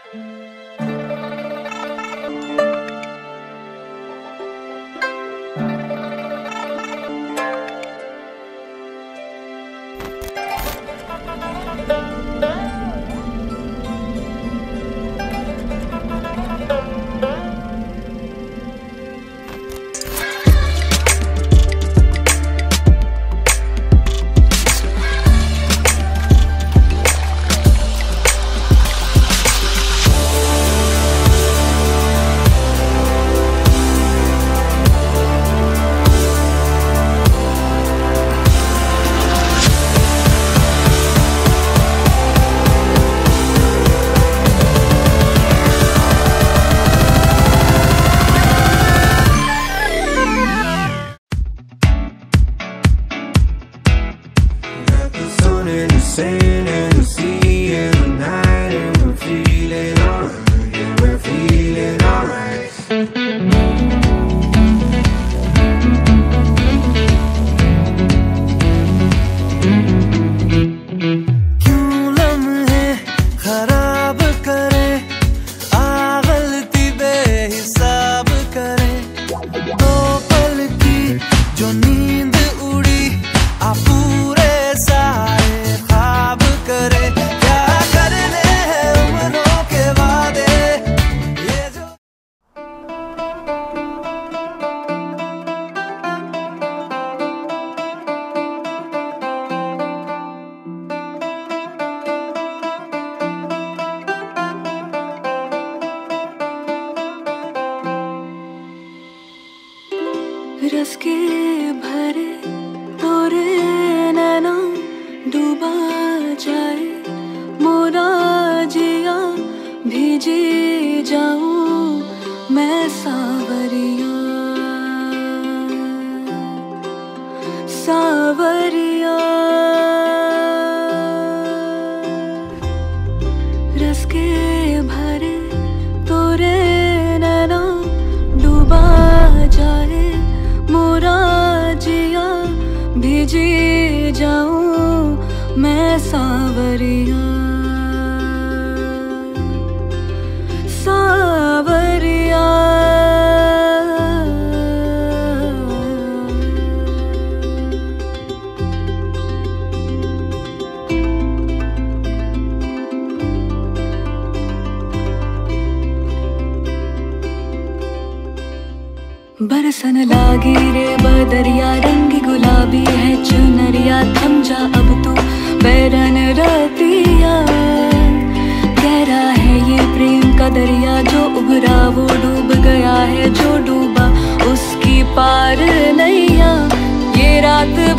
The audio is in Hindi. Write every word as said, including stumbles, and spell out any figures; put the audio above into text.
रस के भरे तोरे नैना डूबा जाए मोरा जिया भीजे जाऊं मैं सावरिया सावरिया रस के भरे तोरे नैना डूबा जाए मोरा जिया भीजे जाऊं मैं सावरिया सावरिया बरसन लागी रे बदरिया रंगी गुलाबी है चुनरिया थम जा अब तू बैरन रतिया गहरा है ये प्रेम का दरिया जो उभरा वो डूब गया है जो डूबा उसकी पार नैया ये रात